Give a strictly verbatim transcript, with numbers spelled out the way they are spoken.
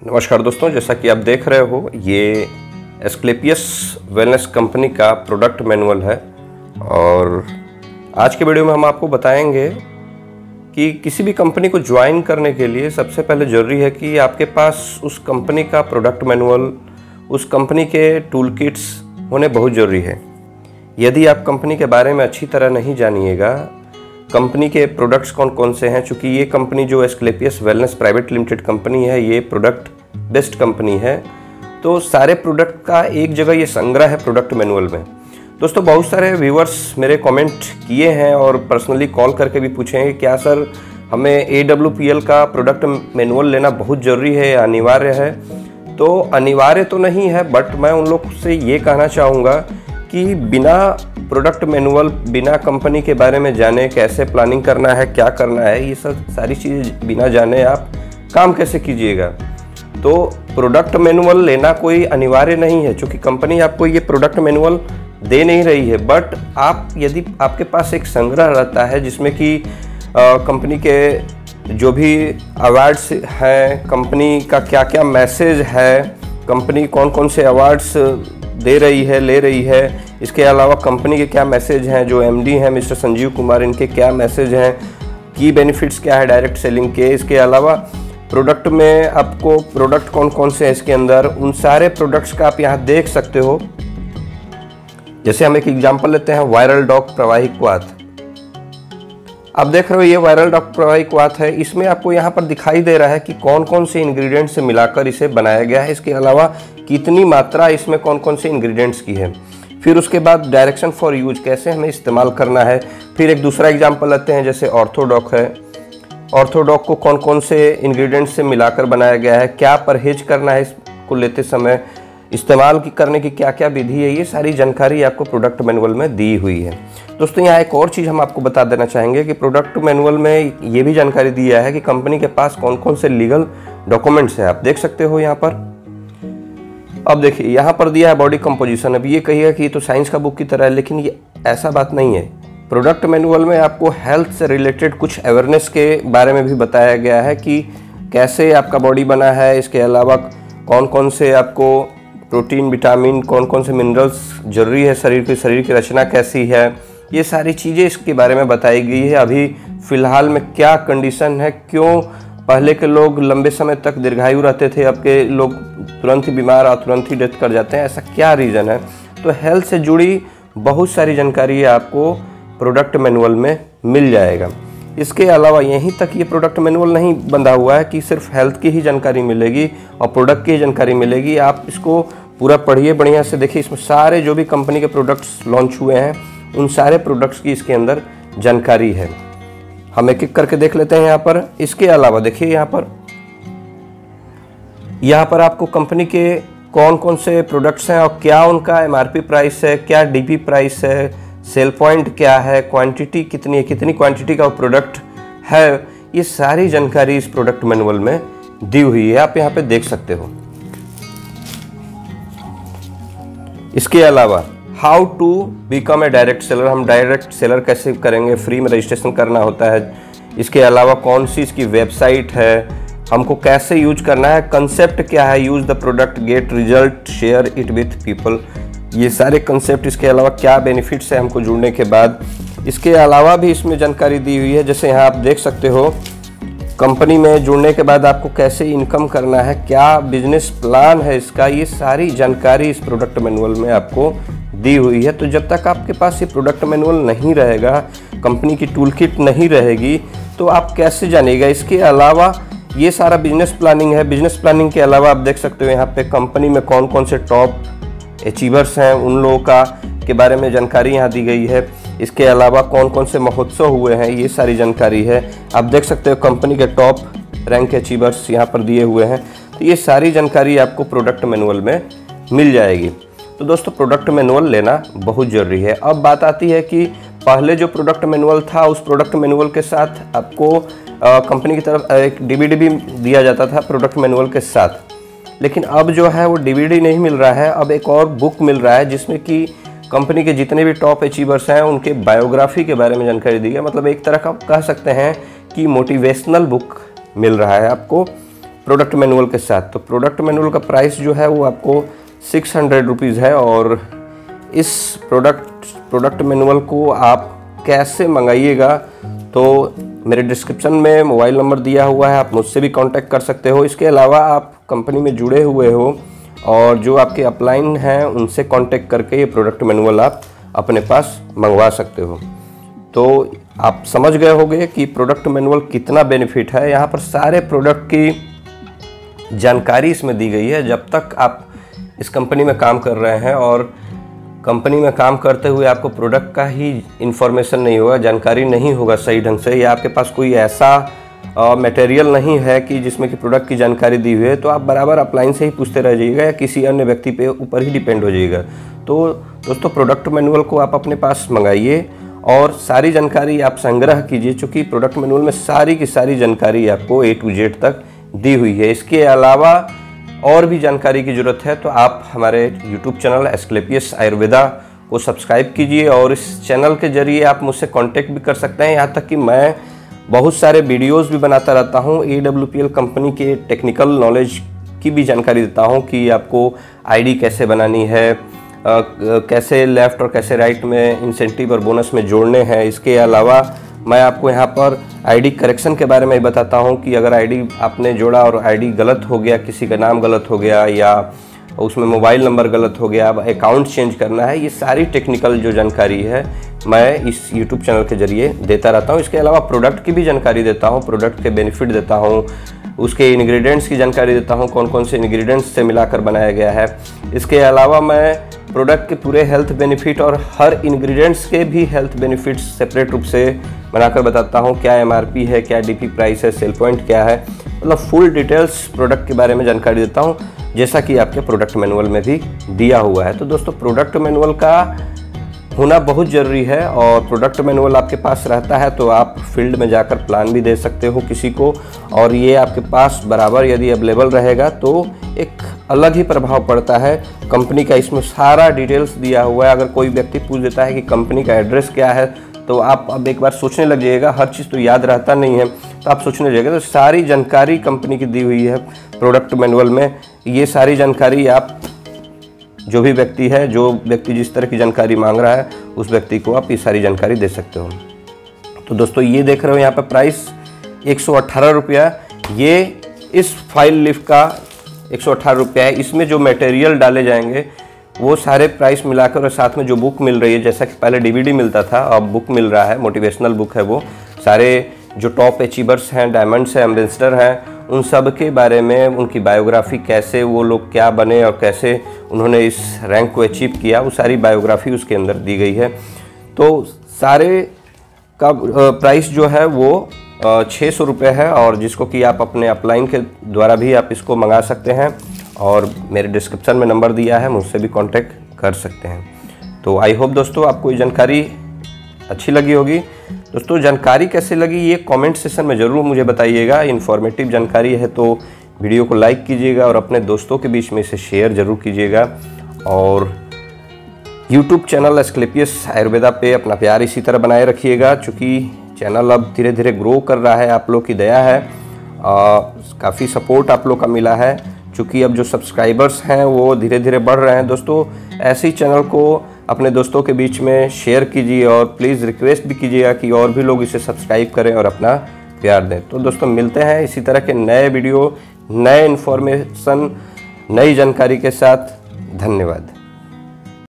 नमस्कार दोस्तों, जैसा कि आप देख रहे हो ये एस्क्लेपियस वेलनेस कंपनी का प्रोडक्ट मैनुअल है। और आज के वीडियो में हम आपको बताएंगे कि किसी भी कंपनी को ज्वाइन करने के लिए सबसे पहले ज़रूरी है कि आपके पास उस कंपनी का प्रोडक्ट मैनुअल, उस कंपनी के टूल किट्स होने बहुत ज़रूरी है। यदि आप कंपनी के बारे में अच्छी तरह नहीं जानिएगा, कंपनी के प्रोडक्ट्स कौन कौन से हैं, चूँकि ये कंपनी जो Asclepius wellness private limited company है, ये प्रोडक्ट बेस्ट कंपनी है, तो सारे प्रोडक्ट का एक जगह ये संग्रह है प्रोडक्ट मैनुअल में। दोस्तों, बहुत सारे व्यूअर्स मेरे कमेंट किए हैं और पर्सनली कॉल करके भी पूछे हैं कि क्या सर हमें ए डब्ल्यू पी एल का प्रोडक्ट मैनुअल लेना बहुत ज़रूरी है या अनिवार्य है। तो अनिवार्य तो नहीं है, बट मैं उन लोग से ये कहना चाहूँगा कि बिना प्रोडक्ट मैनुअल, बिना कंपनी के बारे में जाने कैसे प्लानिंग करना है, क्या करना है, ये सब सारी चीज़ें बिना जाने आप काम कैसे कीजिएगा। तो प्रोडक्ट मैनुअल लेना कोई अनिवार्य नहीं है, क्योंकि कंपनी आपको ये प्रोडक्ट मैनुअल दे नहीं रही है। बट आप यदि आपके पास एक संग्रह रहता है जिसमें कि कंपनी के जो भी अवार्ड्स हैं, कंपनी का क्या क्या मैसेज है, कंपनी कौन कौन से अवार्ड्स दे रही है, ले रही है, इसके अलावा कंपनी के क्या मैसेज हैं, जो एमडी हैं मिस्टर संजीव कुमार, इनके क्या मैसेज हैं, की बेनिफिट्स क्या है डायरेक्ट सेलिंग के, इसके अलावा प्रोडक्ट में आपको प्रोडक्ट कौन कौन से हैं इसके अंदर, उन सारे प्रोडक्ट्स का आप यहाँ देख सकते हो। जैसे हम एक एग्जांपल लेते हैं, वायरल डॉग प्रवाही क्वाथ। आप देख रहे हो ये वायरल डॉग प्रवाही क्वाथ है। इसमें आपको यहाँ पर दिखाई दे रहा है कि कौन कौन से इंग्रेडिएंट्स से मिलाकर इसे बनाया गया है, इसके अलावा कितनी मात्रा इसमें कौन कौन से इंग्रेडिएंट्स की है। फिर उसके बाद डायरेक्शन फॉर यूज, कैसे हमें इस्तेमाल करना है। फिर एक दूसरा एग्जांपल लेते हैं, जैसे ऑर्थोडॉक है। ऑर्थोडॉक को कौन कौन से इंग्रेडिएंट्स से मिलाकर बनाया गया है, क्या परहेज करना है इसको लेते समय, इस्तेमाल की करने की क्या क्या विधि है, ये सारी जानकारी आपको प्रोडक्ट मैनुअल में दी हुई है। दोस्तों, यहाँ एक और चीज़ हम आपको बता देना चाहेंगे कि प्रोडक्ट मैनुअल में ये भी जानकारी दिया है कि कंपनी के पास कौन कौन से लीगल डॉक्यूमेंट्स है। आप देख सकते हो यहाँ पर। अब देखिए यहाँ पर दिया है बॉडी कंपोजिशन। अब ये कहिएगा कि ये तो साइंस का बुक की तरह है, लेकिन ये ऐसा बात नहीं है। प्रोडक्ट मैनुअल में आपको हेल्थ से रिलेटेड कुछ अवेयरनेस के बारे में भी बताया गया है कि कैसे आपका बॉडी बना है, इसके अलावा कौन कौन से आपको प्रोटीन, विटामिन, कौन कौन से मिनरल्स जरूरी है शरीर की, शरीर की रचना कैसी है, ये सारी चीज़ें इसके बारे में बताई गई है। अभी फ़िलहाल में क्या कंडीशन है, क्यों पहले के लोग लंबे समय तक दीर्घायु रहते थे, अब के लोग तुरंत ही बीमार और तुरंत ही डेथ कर जाते हैं, ऐसा क्या रीज़न है। तो हेल्थ से जुड़ी बहुत सारी जानकारी आपको प्रोडक्ट मैनुअल में मिल जाएगा। इसके अलावा यहीं तक ये प्रोडक्ट मैनुअल नहीं बंधा हुआ है कि सिर्फ हेल्थ की ही जानकारी मिलेगी और प्रोडक्ट की ही जानकारी मिलेगी। आप इसको पूरा पढ़िए, बढ़िया से देखिए। इसमें सारे जो भी कंपनी के प्रोडक्ट्स लॉन्च हुए हैं, उन सारे प्रोडक्ट्स की इसके अंदर जानकारी है। हम एक एक करके देख लेते हैं यहाँ पर। इसके अलावा देखिए यहाँ पर यहाँ पर आपको कंपनी के कौन कौन से प्रोडक्ट्स हैं और क्या उनका एमआरपी प्राइस है, क्या डीपी प्राइस है, सेल पॉइंट क्या है, क्वांटिटी कितनी है, कितनी क्वांटिटी का प्रोडक्ट है, ये सारी जानकारी इस प्रोडक्ट मैनुअल में दी हुई है। आप यहाँ पे देख सकते हो। इसके अलावा how to become a direct seller, हम डायरेक्ट सेलर कैसे करेंगे, फ्री में रजिस्ट्रेशन करना होता है। इसके अलावा कौन सी इसकी वेबसाइट है, हमको कैसे यूज करना है, कंसेप्ट क्या है, use the product, get result, share it with people, ये सारे कंसेप्ट। इसके अलावा क्या बेनिफिट्स है हमको जुड़ने के बाद। इसके अलावा भी इसमें जानकारी दी हुई है। जैसे यहाँ आप देख सकते हो, कंपनी में जुड़ने के बाद आपको कैसे इनकम करना है, क्या बिजनेस प्लान है इसका, ये सारी जानकारी इस प्रोडक्ट मैनुअल में आपको दी हुई है। तो जब तक आपके पास ये प्रोडक्ट मैनुअल नहीं रहेगा, कंपनी की टूल किट नहीं रहेगी, तो आप कैसे जानिएगा। इसके अलावा ये सारा बिजनेस प्लानिंग है। बिजनेस प्लानिंग के अलावा आप देख सकते हो यहाँ पे कंपनी में कौन कौन से टॉप अचीवर्स हैं, उन लोगों का के बारे में जानकारी यहाँ दी गई है। इसके अलावा कौन कौन से महोत्सव हुए हैं, ये सारी जानकारी है। आप देख सकते हो कंपनी के टॉप रैंक के अचीवर्स यहाँ पर दिए हुए हैं। तो ये सारी जानकारी आपको प्रोडक्ट मैनुअल में मिल जाएगी। तो दोस्तों, प्रोडक्ट मैनुअल लेना बहुत ज़रूरी है। अब बात आती है कि पहले जो प्रोडक्ट मैनुअल था, उस प्रोडक्ट मैनुअल के साथ आपको कंपनी की तरफ एक डीवीडी भी दिया जाता था प्रोडक्ट मैनुअल के साथ। लेकिन अब जो है वो डीवीडी नहीं मिल रहा है, अब एक और बुक मिल रहा है जिसमें कि कंपनी के जितने भी टॉप अचीवर्स हैं उनके बायोग्राफी के बारे में जानकारी दी है। मतलब एक तरह का कह सकते हैं कि मोटिवेशनल बुक मिल रहा है आपको। प्रोडक्ट मैनुअल के साथ। तो प्रोडक्ट मैनुअल का प्राइस जो है वो आपको सिक्स हंड्रेड रुपीज़ है। और इस प्रोडक्ट प्रोडक्ट मैनुअल को आप कैसे मंगाइएगा तो मेरे डिस्क्रिप्शन में मोबाइल नंबर दिया हुआ है, आप मुझसे भी कांटेक्ट कर सकते हो। इसके अलावा आप कंपनी में जुड़े हुए हो और जो आपके अपलाइन हैं उनसे कांटेक्ट करके ये प्रोडक्ट मैनुअल आप अपने पास मंगवा सकते हो। तो आप समझ गए होंगे कि प्रोडक्ट मैनुअल कितना बेनिफिट है। यहाँ पर सारे प्रोडक्ट की जानकारी इसमें दी गई है। जब तक आप इस कंपनी में काम कर रहे हैं और कंपनी में काम करते हुए आपको प्रोडक्ट का ही इंफॉर्मेशन नहीं होगा, जानकारी नहीं होगा सही ढंग से, या आपके पास कोई ऐसा मटेरियल नहीं है कि जिसमें कि प्रोडक्ट की जानकारी दी हुई है, तो आप बराबर अपलाइन से ही पूछते रह जाइएगा या किसी अन्य व्यक्ति पे ऊपर ही डिपेंड हो जाइएगा। तो दोस्तों प्रोडक्ट मैनुअल को आप अपने पास मंगाइए और सारी जानकारी आप संग्रह कीजिए, चूँकि प्रोडक्ट मैनुअल में सारी की सारी जानकारी आपको ए टू जेड तक दी हुई है। इसके अलावा और भी जानकारी की ज़रूरत है तो आप हमारे यूट्यूब चैनल एस्क्लेपियस आयुर्वेदा को सब्सक्राइब कीजिए और इस चैनल के जरिए आप मुझसे कांटेक्ट भी कर सकते हैं। यहाँ तक कि मैं बहुत सारे वीडियोस भी बनाता रहता हूँ, A W P L company के टेक्निकल नॉलेज की भी जानकारी देता हूँ कि आपको आईडी कैसे बनानी है, आ, कैसे लेफ़्ट और कैसे राइट में इंसेंटिव और बोनस में जोड़ने हैं। इसके अलावा मैं आपको यहाँ पर आईडी करेक्शन के बारे में बताता हूँ कि अगर आईडी आपने जोड़ा और आईडी गलत हो गया, किसी का नाम गलत हो गया या उसमें मोबाइल नंबर गलत हो गया, अब अकाउंट चेंज करना है, ये सारी टेक्निकल जो जानकारी है मैं इस यूट्यूब चैनल के जरिए देता रहता हूँ। इसके अलावा प्रोडक्ट की भी जानकारी देता हूँ, प्रोडक्ट के बेनिफिट देता हूँ, उसके इंग्रेडिएंट्स की जानकारी देता हूँ, कौन कौन से इंग्रेडिएंट्स से मिलाकर बनाया गया है। इसके अलावा मैं प्रोडक्ट के पूरे हेल्थ बेनिफिट और हर इंग्रेडिएंट्स के भी हेल्थ बेनिफिट्स सेपरेट रूप से बनाकर बताता हूँ। क्या एमआरपी है, क्या डीपी प्राइस है, सेल पॉइंट क्या है, मतलब फुल डिटेल्स प्रोडक्ट के बारे में जानकारी देता हूँ, जैसा कि आपके प्रोडक्ट मैनुअल में भी दिया हुआ है। तो दोस्तों प्रोडक्ट मैनुअल का होना बहुत ज़रूरी है और प्रोडक्ट मैनुअल आपके पास रहता है तो आप फील्ड में जाकर प्लान भी दे सकते हो किसी को, और ये आपके पास बराबर यदि अवेलेबल रहेगा तो एक अलग ही प्रभाव पड़ता है कंपनी का। इसमें सारा डिटेल्स दिया हुआ है। अगर कोई व्यक्ति पूछ देता है कि कंपनी का एड्रेस क्या है तो आप अब एक बार सोचने लग जाइएगा, हर चीज़ तो याद रहता नहीं है, तो आप सोचने लग जाइएगा। तो सारी जानकारी कंपनी की दी हुई है प्रोडक्ट मैनुअल में। ये सारी जानकारी आप जो भी व्यक्ति है, जो व्यक्ति जिस तरह की जानकारी मांग रहा है उस व्यक्ति को आप ये सारी जानकारी दे सकते हो। तो दोस्तों ये देख रहे हो यहाँ पर प्राइस एक सौ अट्ठारह रुपया, ये इस फाइल लिफ्ट का एक सौ अट्ठारह रुपया है। इसमें जो मटेरियल डाले जाएंगे वो सारे प्राइस मिलाकर और साथ में जो बुक मिल रही है, जैसा कि पहले डीवीडी मिलता था अब बुक मिल रहा है, मोटिवेशनल बुक है वो, सारे जो टॉप अचीवर्स हैं, डायमंड्स हैं, एम्बेसडर हैं, उन सब के बारे में, उनकी बायोग्राफी, कैसे वो लोग क्या बने और कैसे उन्होंने इस रैंक को अचीव किया, वो सारी बायोग्राफी उसके अंदर दी गई है। तो सारे का प्राइस जो है वो छः सौ रुपये है और जिसको कि आप अपने अपलाइन के द्वारा भी आप इसको मंगा सकते हैं और मेरे डिस्क्रिप्शन में नंबर दिया है, मुझसे भी कांटेक्ट कर सकते हैं। तो आई होप दोस्तों आपको ये जानकारी अच्छी लगी होगी। दोस्तों जानकारी कैसे लगी ये कमेंट सेशन में ज़रूर मुझे बताइएगा। इन्फॉर्मेटिव जानकारी है तो वीडियो को लाइक कीजिएगा और अपने दोस्तों के बीच में इसे शेयर ज़रूर कीजिएगा। और यूट्यूब चैनल एस्क्लेपियस आयुर्वेदा पे अपना प्यार इसी तरह बनाए रखिएगा, चूँकि चैनल अब धीरे धीरे ग्रो कर रहा है, आप लोग की दया है, काफ़ी सपोर्ट आप लोग का मिला है, चूँकि अब जो सब्सक्राइबर्स हैं वो धीरे धीरे बढ़ रहे हैं। दोस्तों ऐसे ही चैनल को अपने दोस्तों के बीच में शेयर कीजिए और प्लीज़ रिक्वेस्ट भी कीजिएगा कि और भी लोग इसे सब्सक्राइब करें और अपना प्यार दें। तो दोस्तों मिलते हैं इसी तरह के नए वीडियो, नए इन्फॉर्मेशन, नई जानकारी के साथ। धन्यवाद।